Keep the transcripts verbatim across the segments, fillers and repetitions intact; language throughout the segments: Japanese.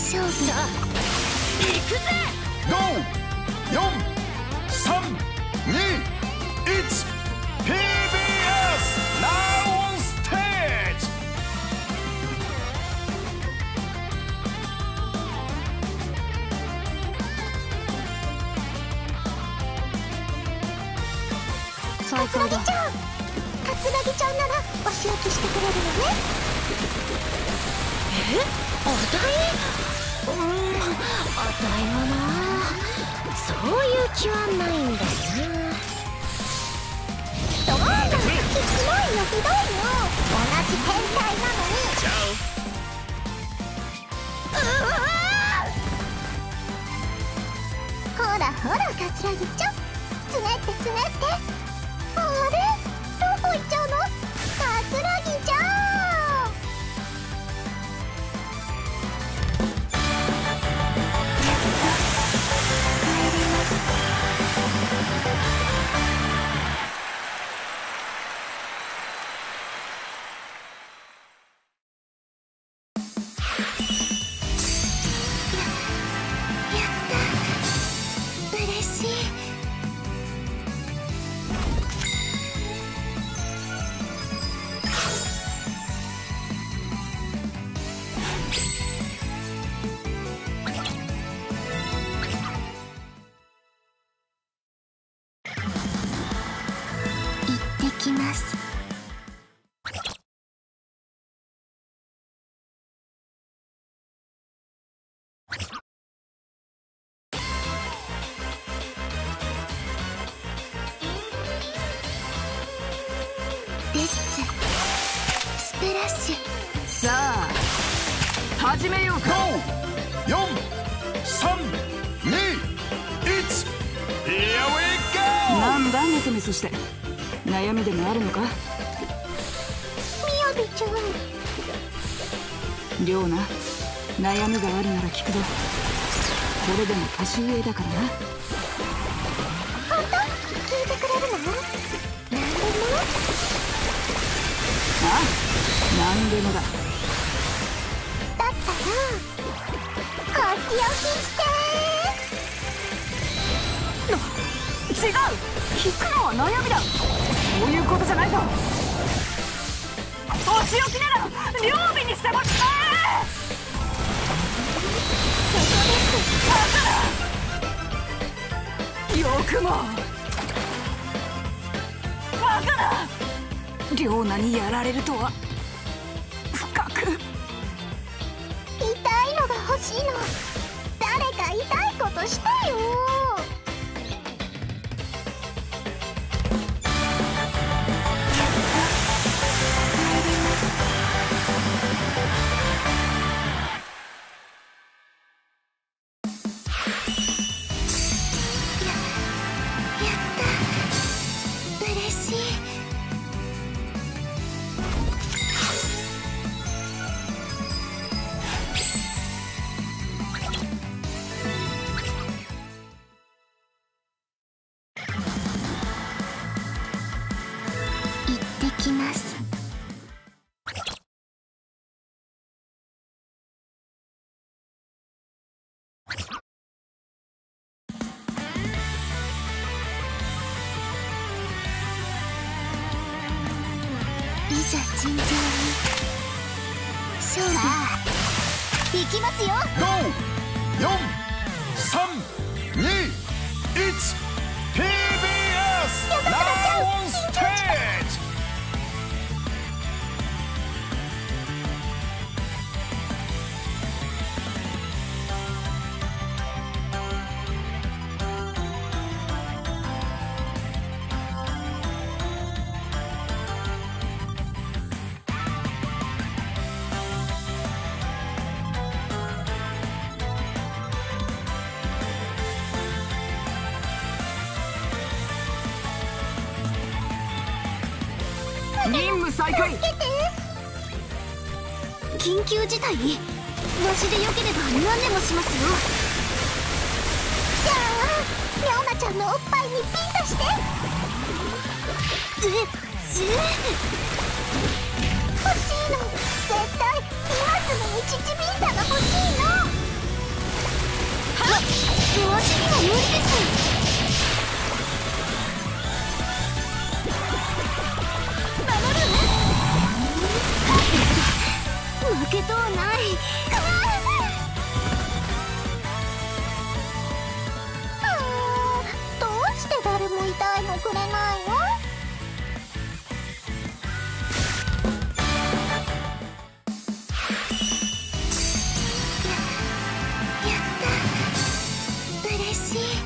勝負。さあ行くぜ。 ご、よん、さん、に、いち、ピービーエス Now on stage。 桂木ちゃん、桂木ちゃんならお仕置きしてくれるよね。え、あたい？うーん、あたいはな、そういう気はないんだよな。そうなん、ひどいよひどいよ。同じ天体なのに。うわー、ほらほら桂木ちゃん、つねってつねって。あれ、どこ行っちゃうの？桂木ちゃん。 さあ始めようか。 ご、よん、さん、に、いち、Here we go。 なんだメソメソして、悩みでもあるのか？ みやびちゃん。 りょうな、悩みがあるなら聞くぞ。これでも年上だからな。 本当？聞いてくれるの？なんでも？ ああ、なんでもだ。 だったらこっち置きしてー。違う、引くのは悩みだ。そういうことじゃないぞ。お仕置きなら両備にしてもらえ。 そこです。 よくもバカな。リョーナにやられるとは。深く痛いのが欲しいの。誰か痛いことしてよ。いざ尋常に勝負。いきますよ。 ご、よん、さん、に、いち、ピービーエス Now on stage。 任務再開。 助けて。緊急事態？わしでよければ何でもしますよ。じゃあリョーナちゃんのおっぱいにピンとして。ええ、欲しいの。絶対今すぐにチチビンタが欲しいの。 りです。負けとうない。どうして誰も痛いのくれないの？ややった嬉しい。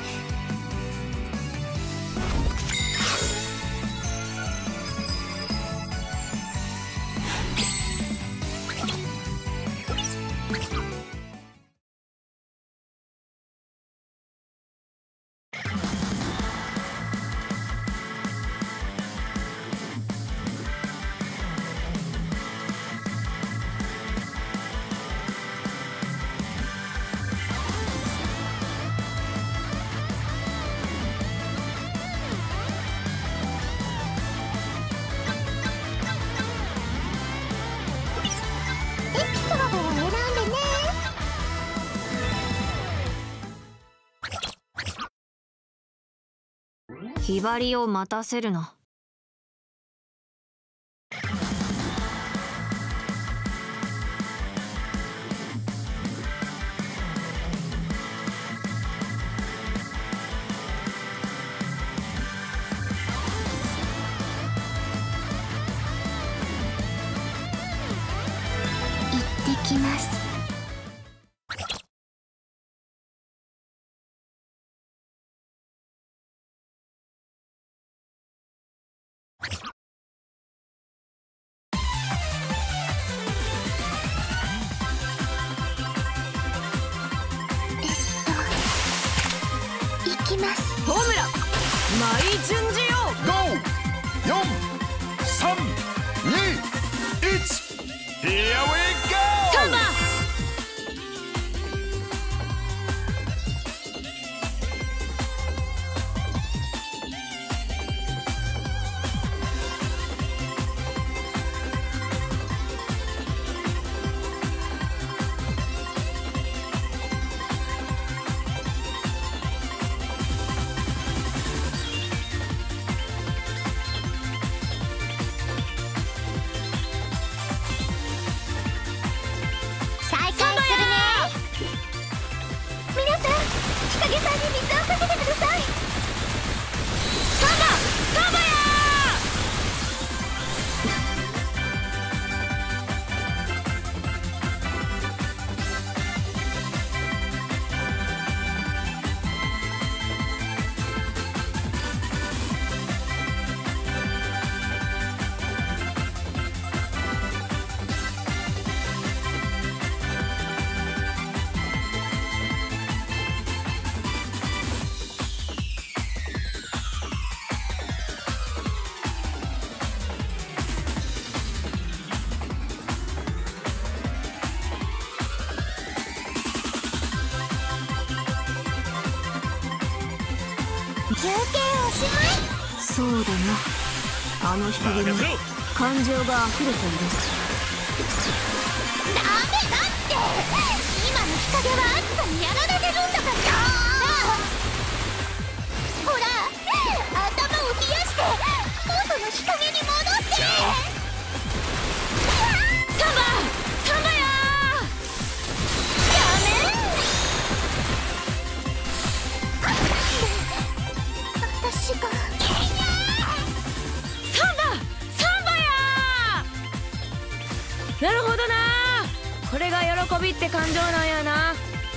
ひばりを待たせるな。 行ってきます。 ホムラマイ順次よ。 ご、よん、さん、に、いち Here we go! サンバ休憩おしまい。 そうだな。あの日陰に感情が溢れている。 ダメだって。今の日陰は暑さにやられてるんだから。ほら頭を冷やして元の日陰に戻って。 サンバサンバや私がサンバサンバや。なるほどな。これが喜びって感情なんやな。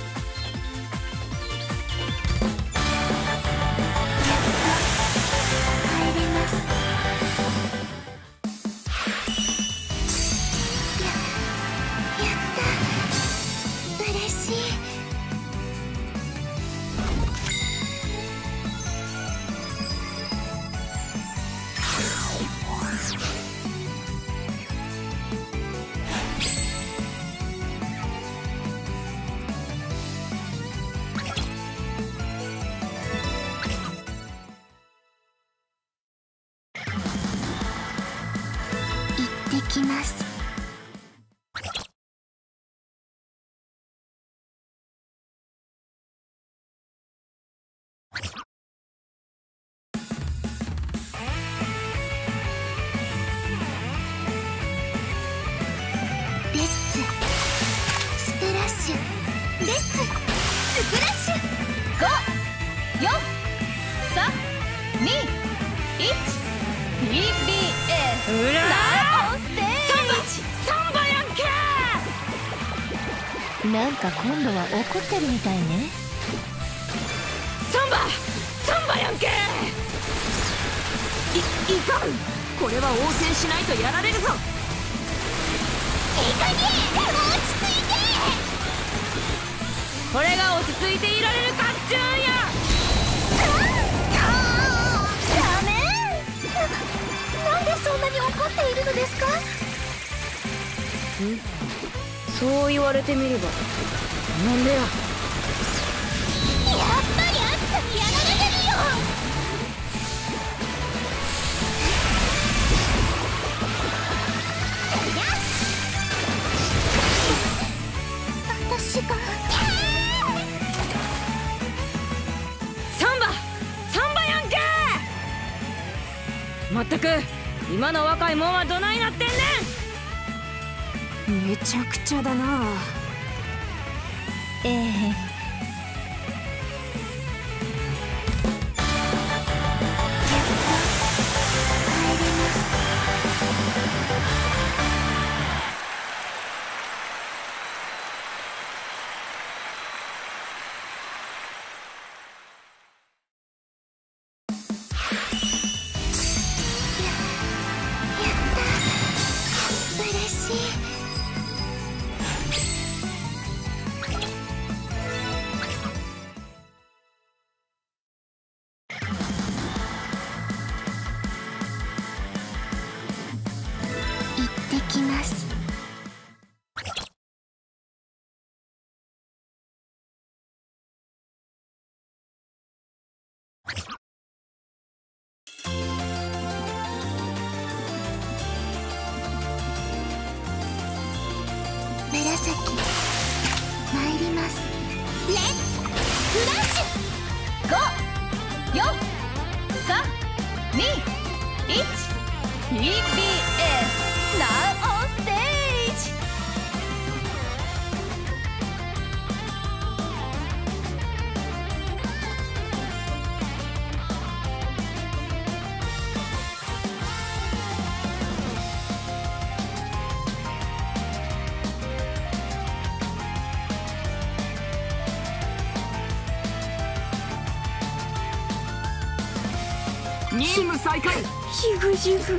帰れます。ややった嬉しい。行ってきます。 スうらオンステージ。 サンバやんけ。 なんか今度は怒ってるみたいね。 サンバサンバやんけ。 いいかん、これは応戦しないとやられるぞ。 いい加減落ち着いて。 これが落ち着いていられるかっちゅうんや。 ダメ。な、なんでそんなに怒っているのですか？ そう言われてみればなんでや。 やっぱり暑さにやられてるよ。私がサンバサンバやんけ。まったく今の若いもんはどないなってんねん。 めちゃくちゃだな。 ええ。紫参ります。レッツフラッシュ。ご、よん、さん、に、いち。 ティービーエス Now on stage。 任務再開。 ヒグヒグ。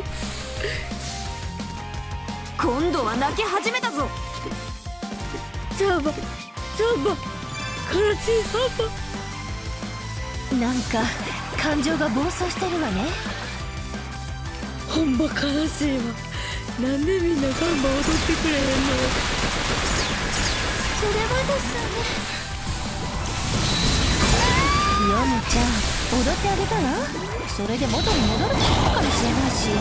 今度は泣き始めたぞ。 サンバサンバ悲しいサンバ。 なんか感情が暴走してるわね。 ほんま悲しいわ。なんでみんなサンバ踊ってくれへんの。 それはですね。ヨムちゃん踊ってあげたらそれで元に戻るかもしれないし。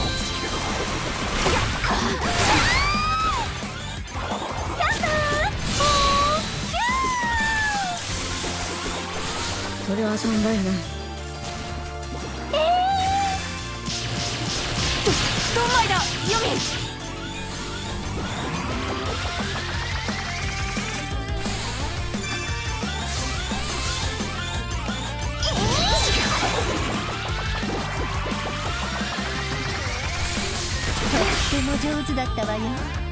それはサンバやな。 ドンマイだヨミ。 とても上手だったわよ。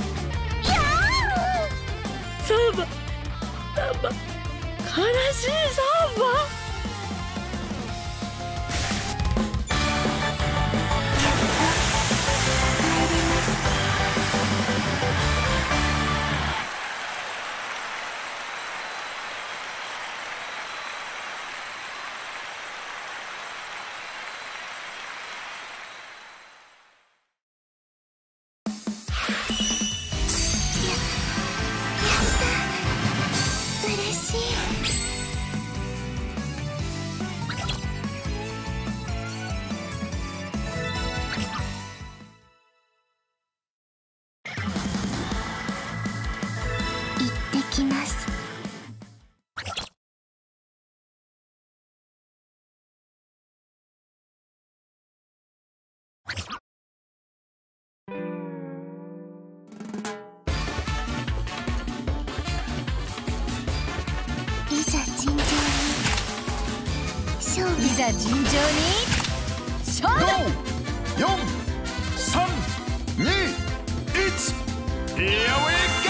サンバサンバ悲しいサンバ。 いざ尋常に勝負。 ご、よん、さん、 It's here we go!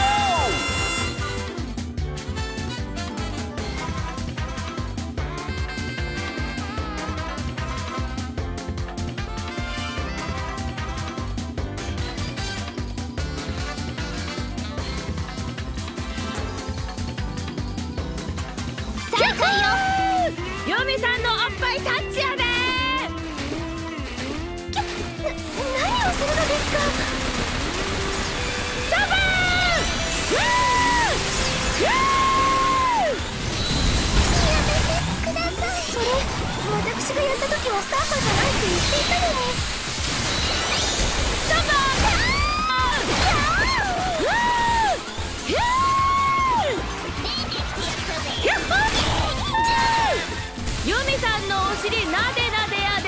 嫁さんのおっぱいタッチやで。 何をするのですか。 サバーウーウやめてください。それ私がやった時はサーファーじゃないって言っていたのに。 サバーユミさんのお尻なでなでやで。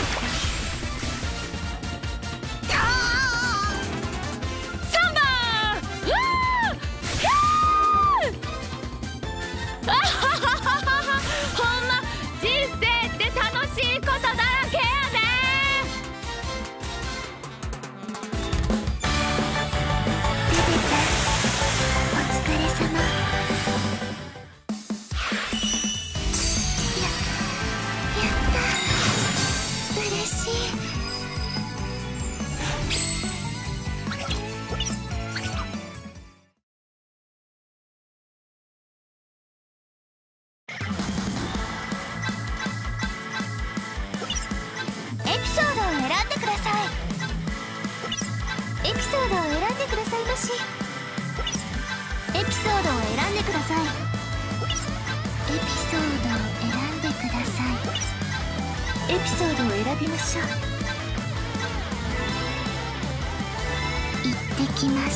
サンバーあはははは。ほんま人生って楽しいことだらけやで。 ベベちゃんお疲れ様。エピソードを選んでください。エピソードを選んでくださいまし。エピソードを選んでください。エピソードを選んでください。エピソードを選びましょう。行ってきます。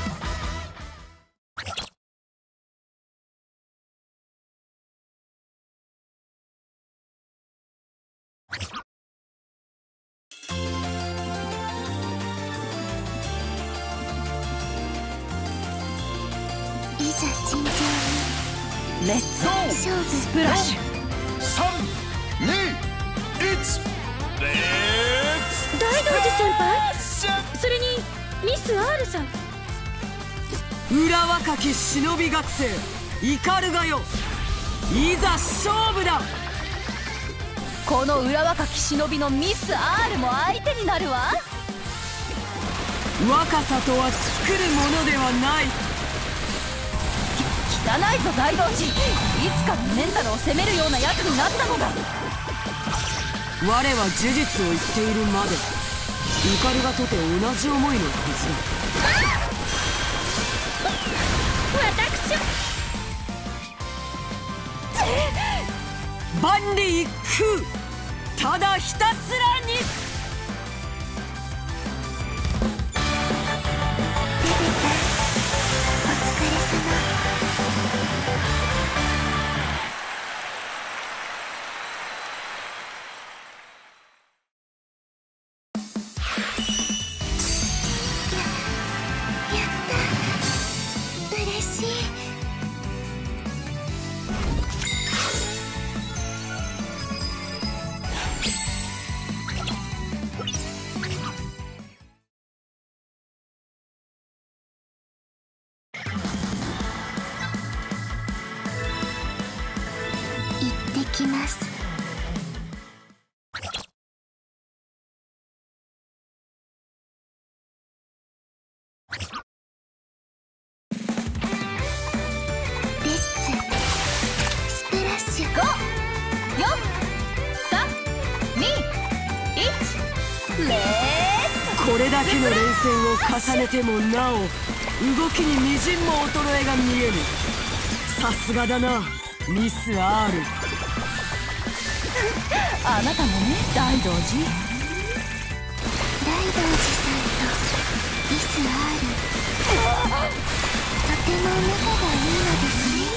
いざ尋常にレッツ勝負スプラッシュ。 さん、に、いち、レッツ大道寺先輩、それにミス R さん。 裏若き忍び学生イカルガよ、いざ勝負だ。 この裏若き忍びのミス R も相手になるわ。 若さとは作るものではない。 汚いぞ大道寺。いつからメンタルを責めるようなやつになったのだ。 我は呪術を言っているまでイカルガとて同じ思いのはず私だ。万里一空、ただひたすらに。 ベベちゃんお疲れ様。やった嬉しい。行ってきます。レッツスプラッシュ。 ご、よん、さん、に、いち、レッツ。 これだけの連戦を重ねてもなお動きにみじんも衰えが見えぬ。さすがだなミス R。 あなたもね大道寺。 大道寺さんとミス R、 とても仲がいいのです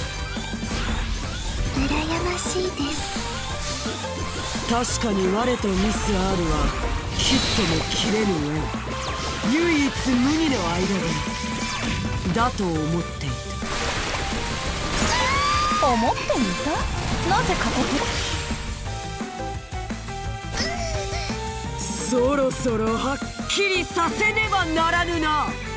ね。羨ましいです。 確かに我とミス R は切っても切れぬ縁、唯一無二の間だだと思っていた。 思ってみた。なぜ過酷。 そろそろはっきりさせねばならぬな。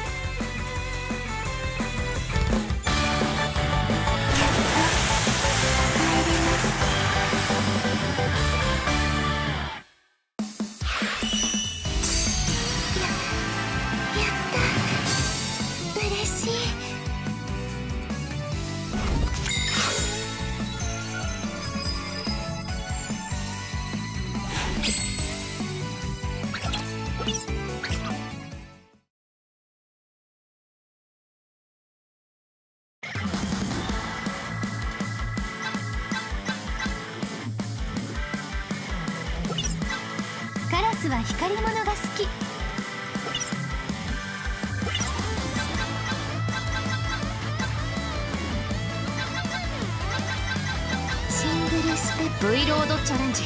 スは光り物が好き。シングルステップ V ロードチャレンジ。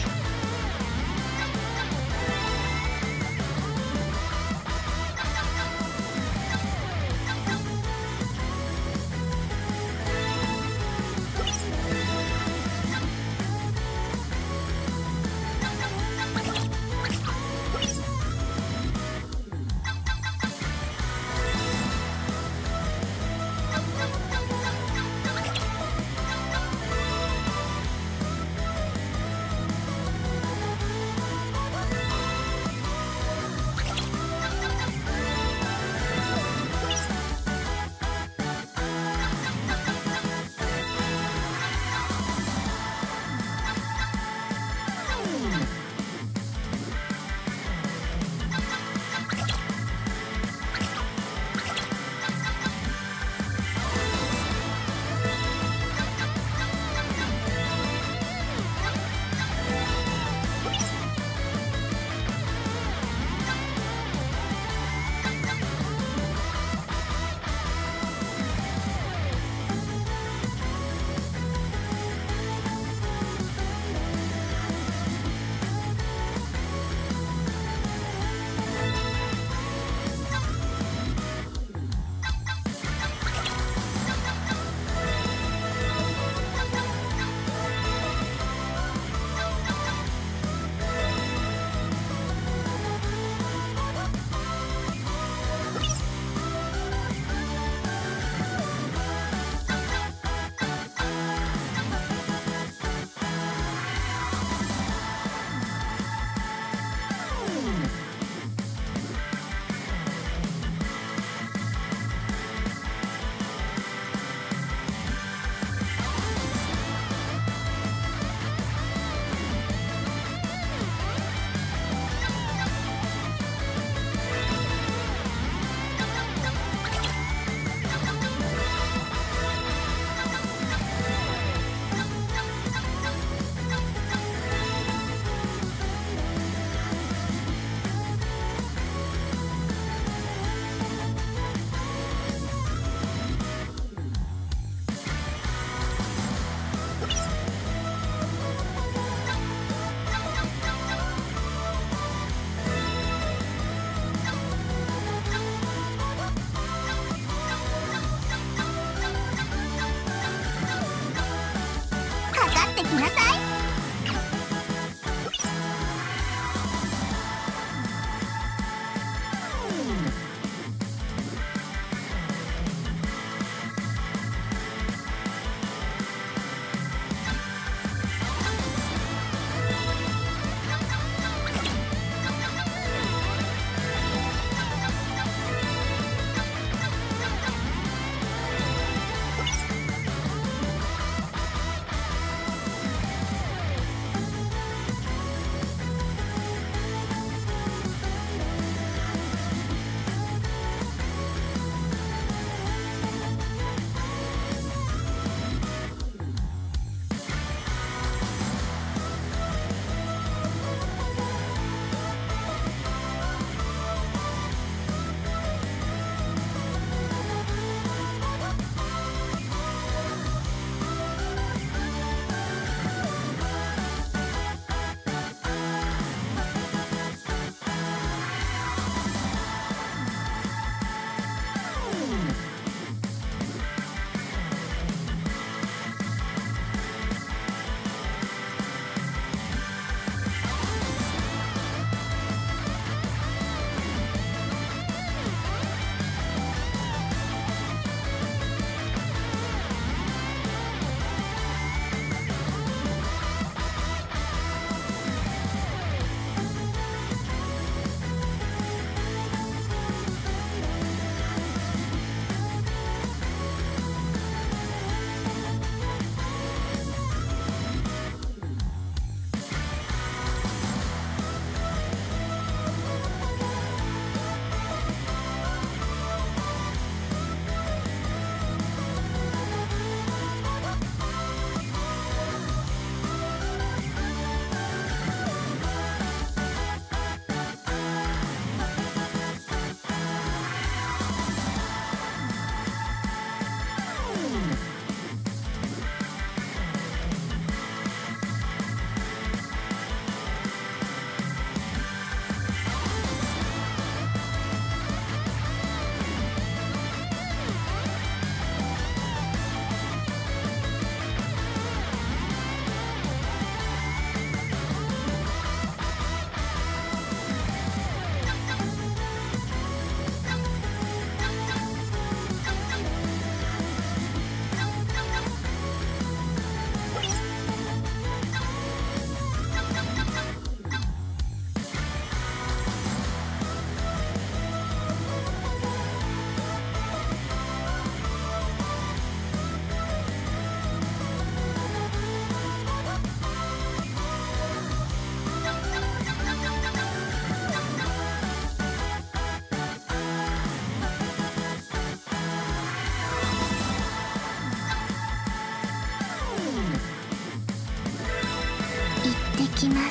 きます。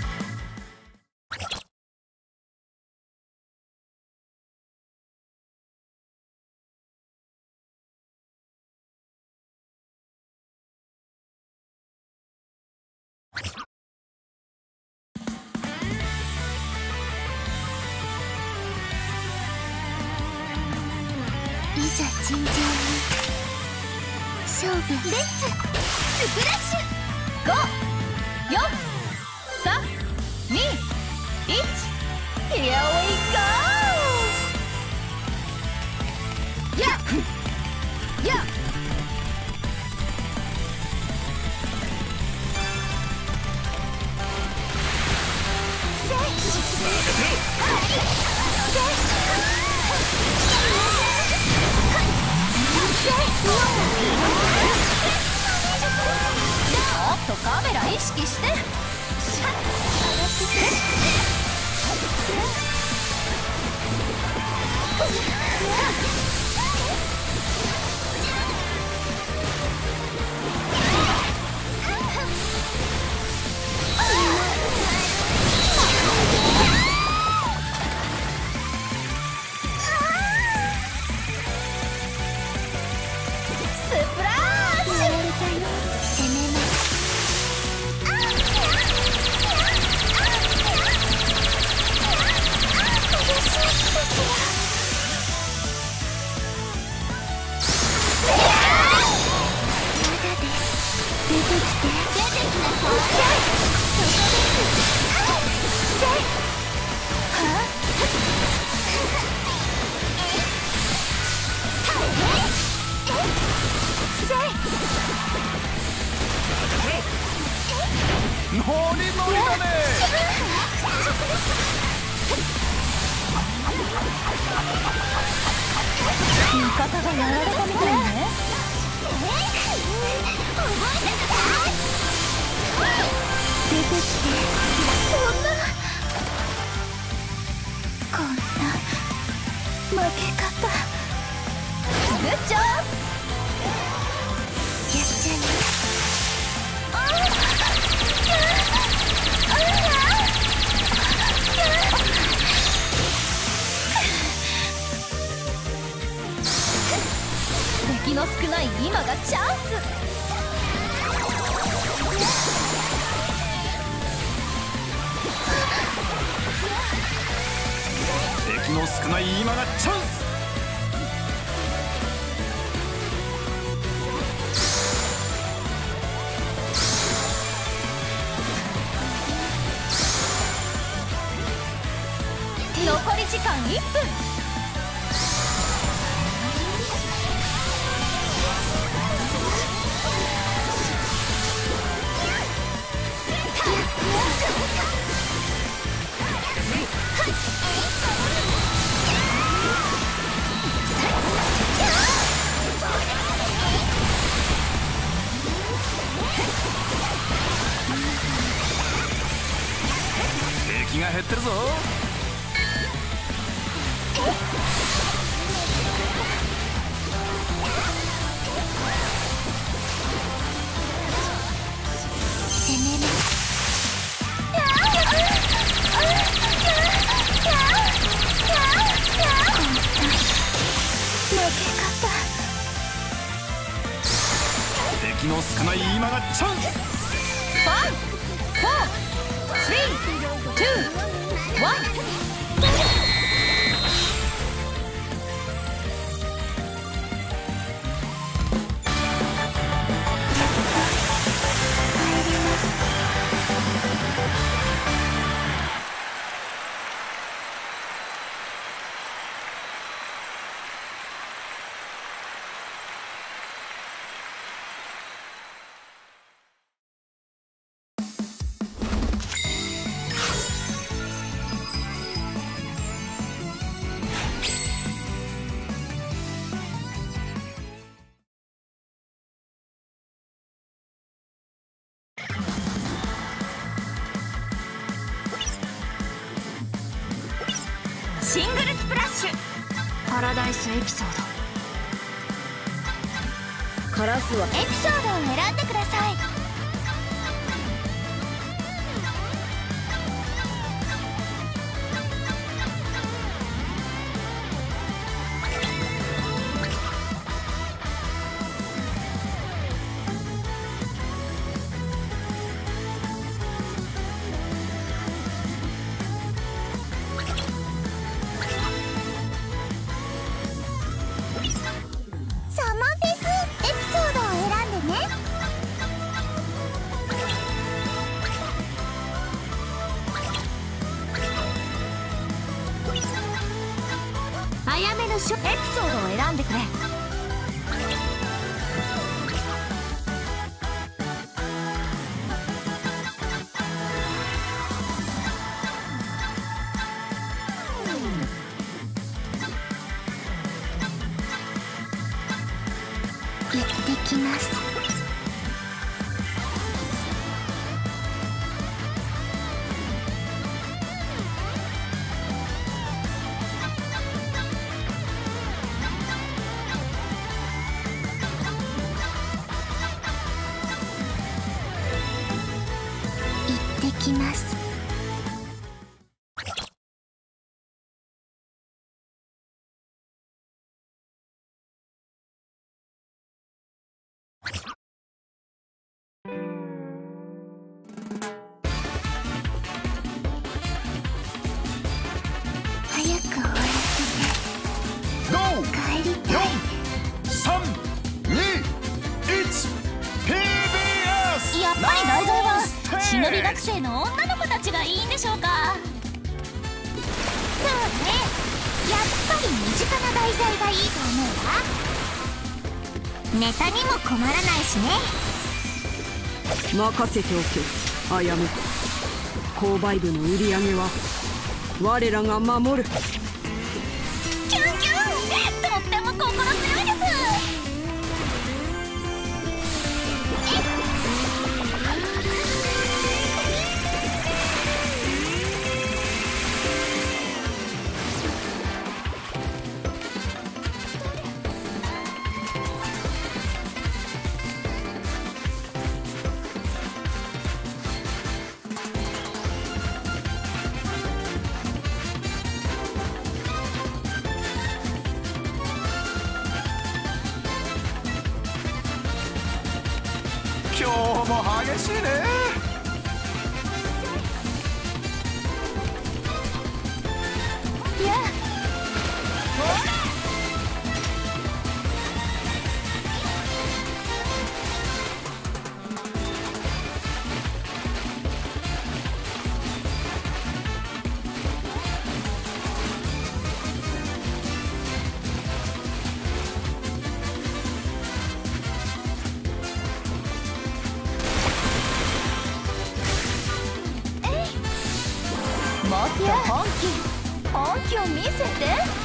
いざ尋常に勝負。レッツスプラッシュ。 ご、よん、さん、に、いち、Here we go! やっやっおっとカメラ意識して。 ノリノリだね。 味方がやられたみたいね。 出てきて。そんなこんな負け方。 グッジョブ。 やっちゃいます。 敵の少ない今がチャンス。 敵の少ない今がチャンス。 残り時間いっぷん。 敵が減ってるぞ。敵の少ない今がチャンス。 ファイブ、フォー、スリー、ツー、ワン。シングルスプラッシュ。パラダイスエピソード。カラスはエピソードを選んでください。 しょ。エピソードを選んでくれ。行ってきます。行ってきます。早く終わらせて帰りたい。 よん、さん、に、いち、ピービーエスやっぱり題材は忍び学生の女の子たちがいいんでしょうか。 そうね、やっぱり身近な題材がいいと思うわ。ネタにも困らないしね。 任せておけ、あやめ。購買部の売り上げは我らが守る。 キュンキュン、とっても心強いです。 今日も激しいね。 いや、もっと本気本気を見せて。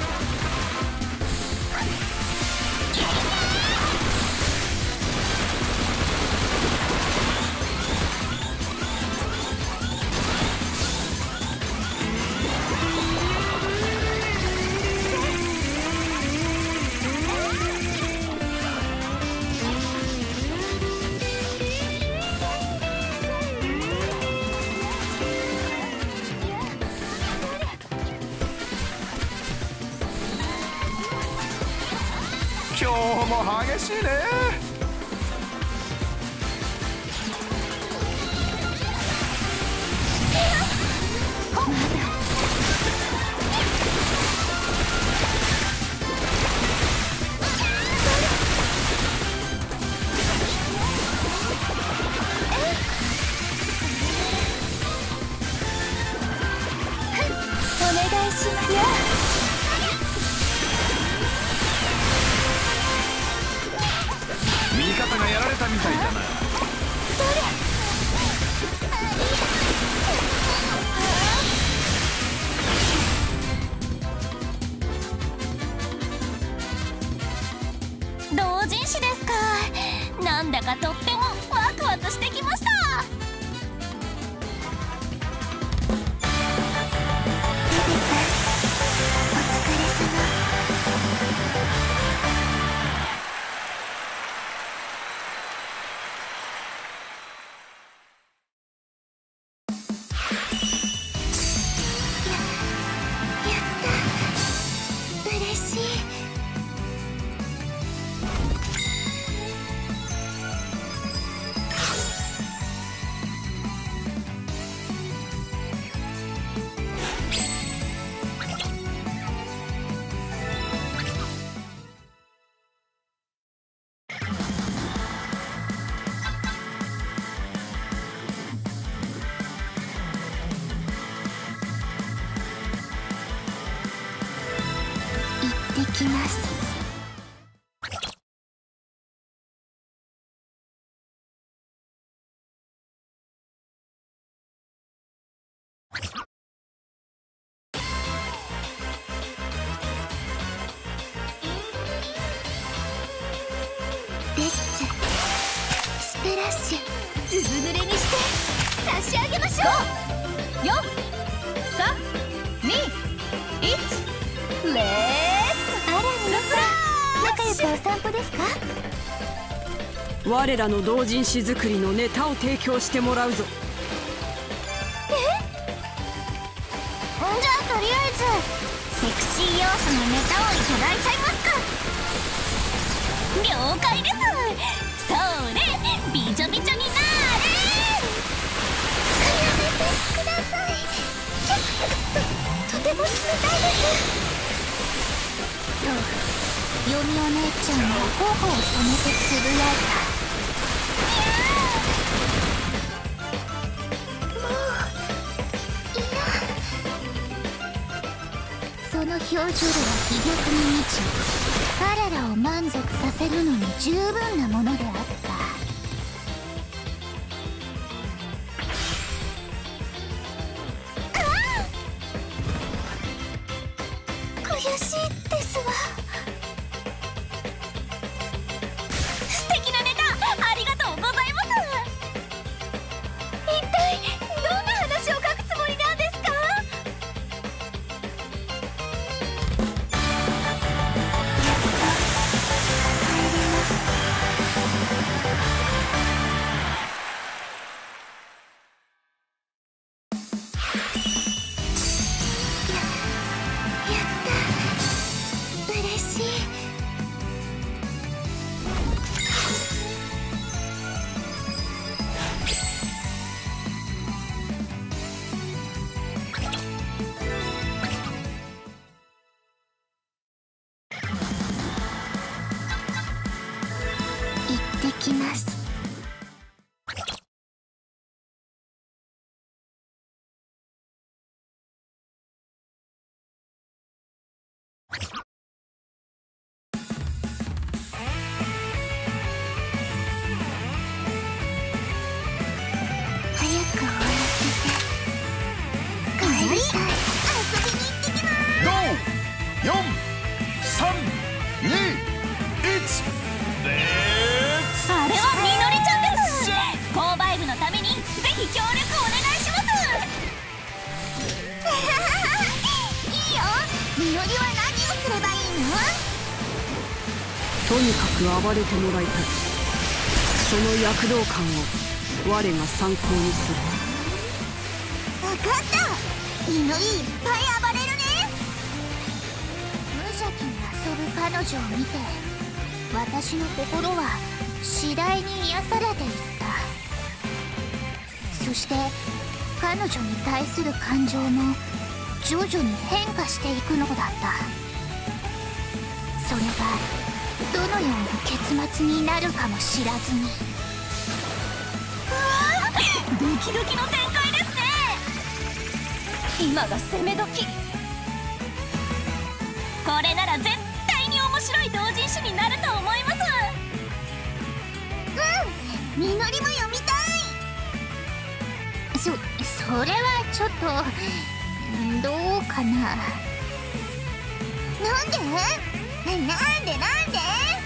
今日も激しいね。 お願いします。 ラッシュずぶ濡れにして差し上げましょう。 よんさんにいちレッツあら皆さん仲良くお散歩ですか？ 我らの同人誌作りのネタを提供してもらうぞ。 え？じゃあとりあえずセクシー要素のネタをいただいちゃいますか。 了解です。それびちょびちょになーれ。 やめてください。と、とても冷たいです。と、ヨミお姉ちゃんは頬を染めてつぶやいた。その表情は非玉に満ち、彼らを満足させるのに十分なものであった。悔しいですわ。 素敵なネタありがとうございます。 一体どんな話を書くつもりなんですか？嬉しい。行ってきます。早く終わらせて帰りたい。遊びに行ってきます。 ご、よん、さん、に、いちレッツあれはみのりちゃんです。購買部のためにぜひ協力お願いします。 いいよ。みのりは何をすればいいの？ とにかく暴れてもらいたい。その躍動感を我が参考にする。 分かった。みのりいっぱい暴れるね。無邪気に遊ぶ彼女を見て、私の心は次第に癒されていった。そして彼女に対する感情も徐々に変化していくのだった。それがどのような結末になるかも知らずに。 ドキドキの展開ですね。今が攻め時。これなら絶対に面白い同人誌になると思います。 うん、みのりも読みたい。そ、それはちょっとどうかな。なんで？なんでなんで？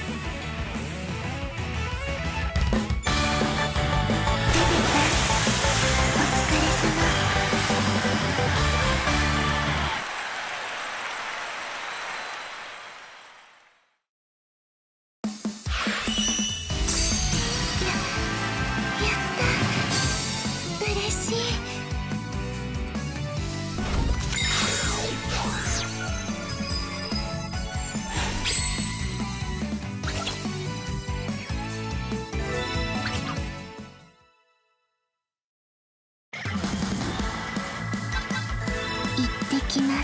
きます。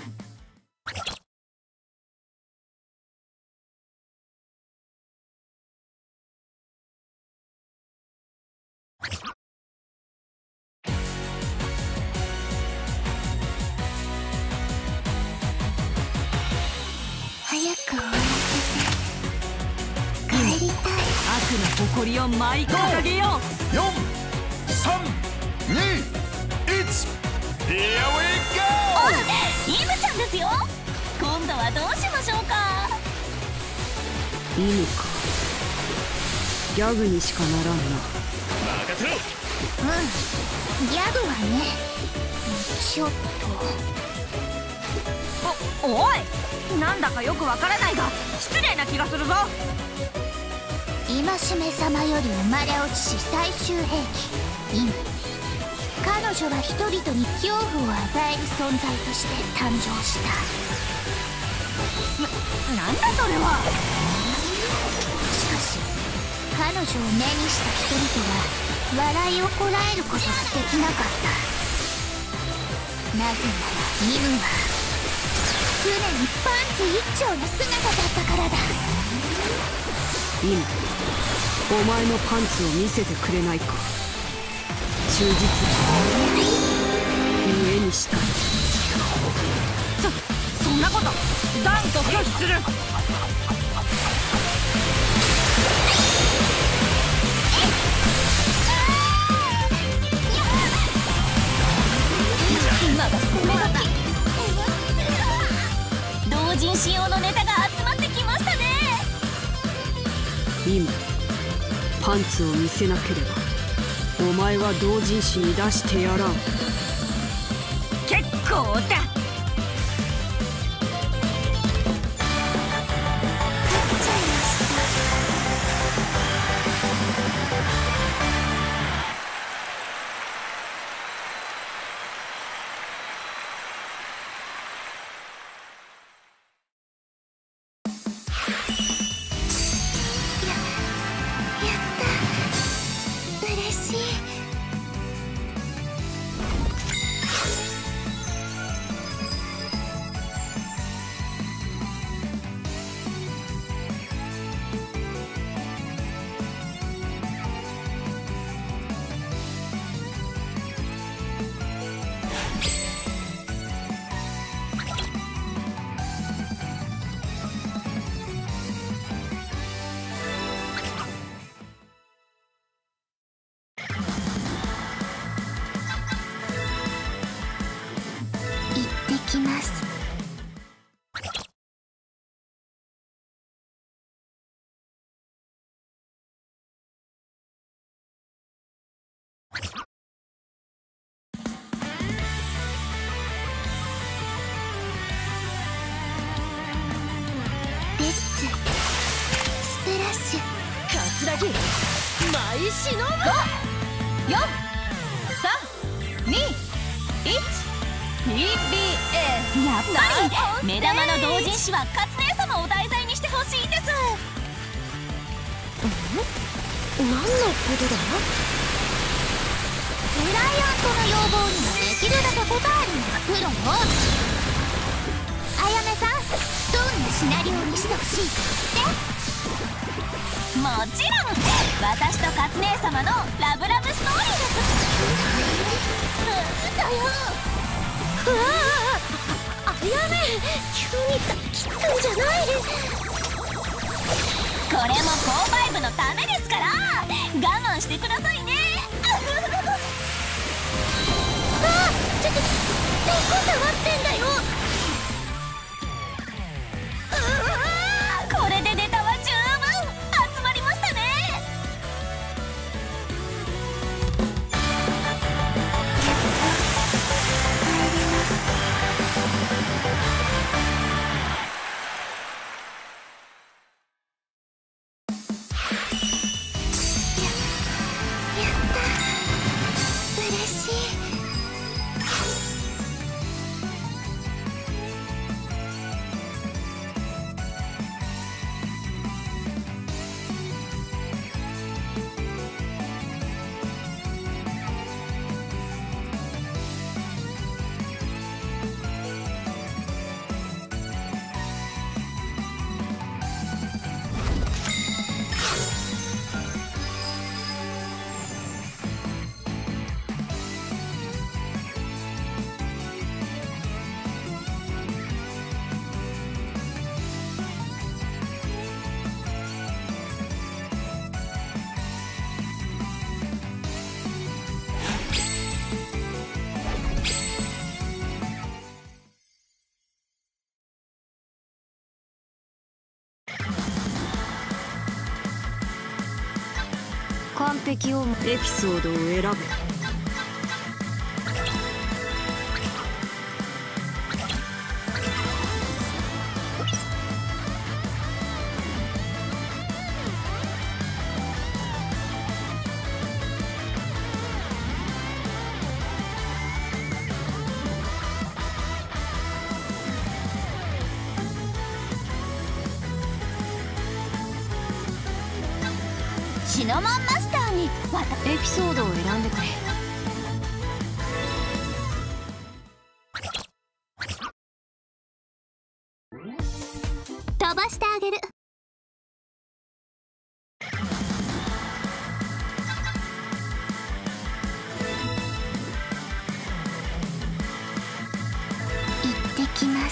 早く終わらせて帰りたい。 悪な誇りを舞い掲げよう。 よん、さん、に、いち Here we go! お、イムちゃんですよ。今度はどうしましょうか。 イムか。 ギャグにしかならんな。 任せろ。 うん、ギャグはね、ちょっおおい、なんだかよくわからないが失礼な気がするぞ。 と戒め様より生まれ落ちし最終兵器イム。彼女は人々に恐怖を与える存在として誕生した。 な、なんだそれは。 しかし彼女を目にした人々は笑いをこらえることができなかった。なぜならイムは常にパンツ一丁の姿だったからだ。 イム、お前のパンツを見せてくれないか。忠実に家にしたい。 そ、そんなこと断固拒否する。今が攻め時。同人仕様のネタが集まってきましたね。 イム、パンツを見せなければお前は同人誌に出してやらん。 結構だ。舞しのご、よん、さん、に、いち、ピービーエス。 やっぱり目玉の同人誌はカツ姉様を題材にしてほしいんです。 何のことだ？クライアントの要望にはできるだけ答えるのがプロよ。あやめさん、どんなシナリオにしてほしいか言って。 もちろん私とカツ姉様のラブラブストーリーです。 だよ。うわあ、あやめ、急に抱きつくんじゃない。 これも購買部のためですから我慢してくださいね。 あ、ちょっとどこ触ってんだよ。 これでネタは十分集まりましたね。 あ敵をエピソードを選べ。 シナモンマスターにエピソードを選んでくれ。 飛ばしてあげる。行ってきます。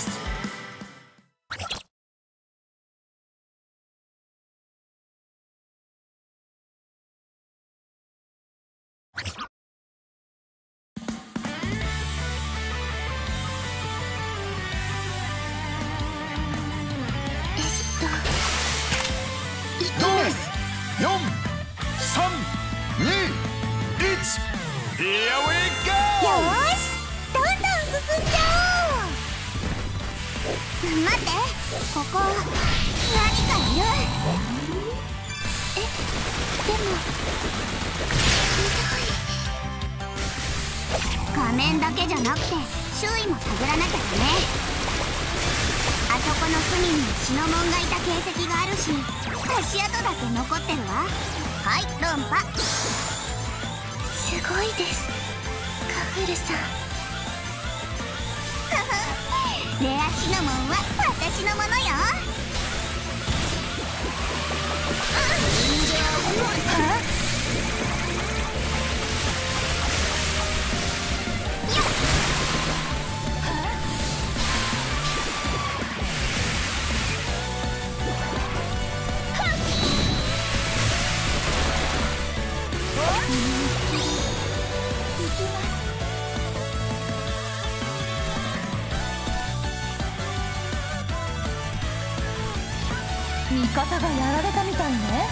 よん、さん、に、いち、Here we go! よーし、どんどん進んじゃおう。待って、ここ何かいる。え、でもひどい。画面だけじゃなくて周囲も探らなきゃだね。あそこの隅にシノモンがいた形跡があるし、足跡だけ残ってるわ。はい、論破。すごいです、カフルさん。レアシナモンは私のものよ。 味方がやられたみたいね。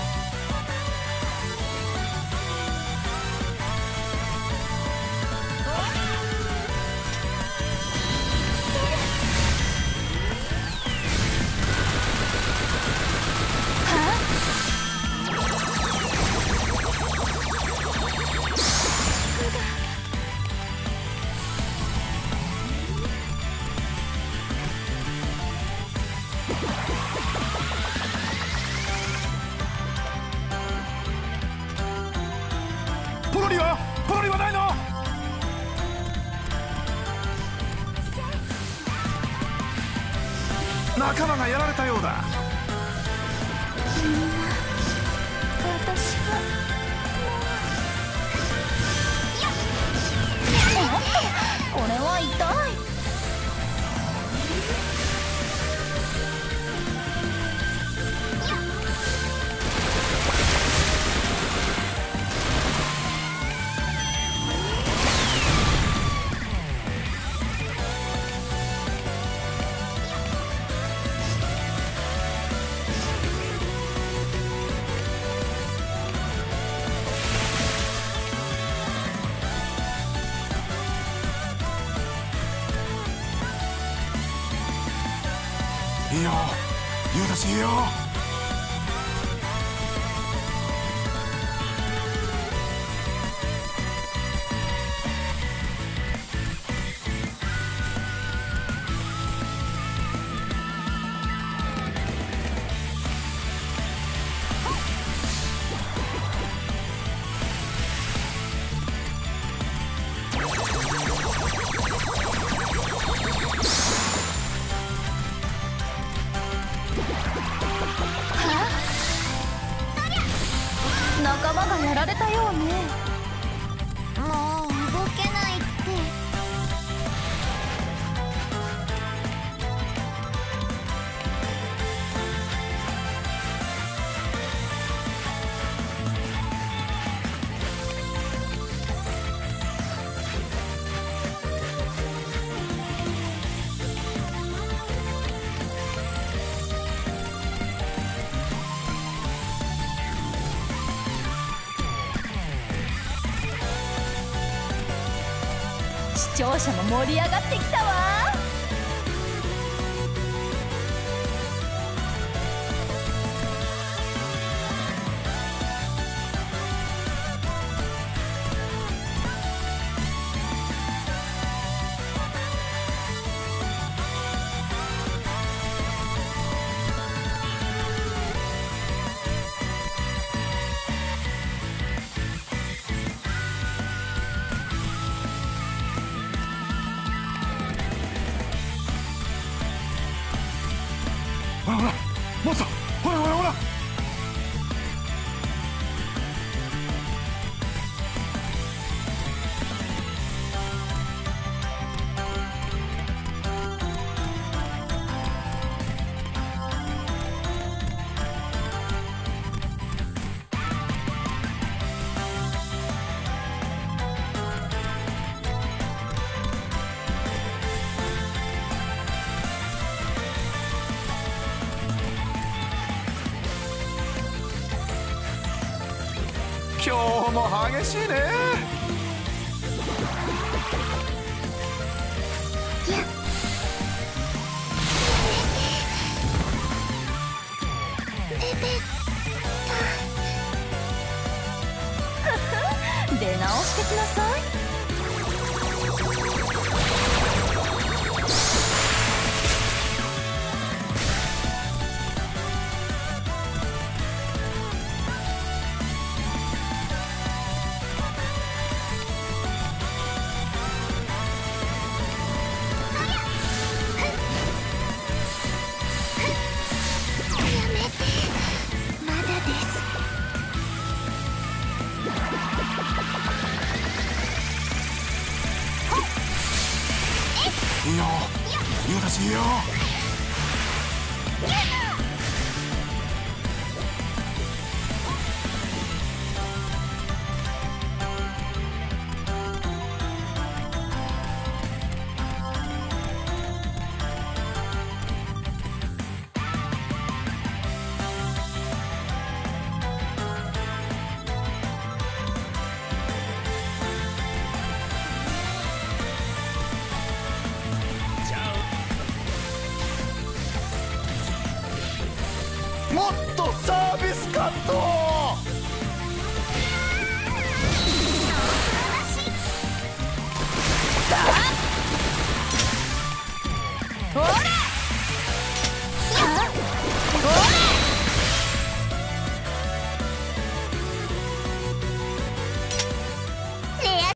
ポロリはポロリはないの？仲間がやられたようだ。 みんな、私はこれは痛い。 いいよ、ユウたちいいよ。 視聴者も盛り上がってきたわ。 ほらほらもっとほらほらほら。今日も激しいね。 出直してきなさい。 いいよ、いいよたちいいよ。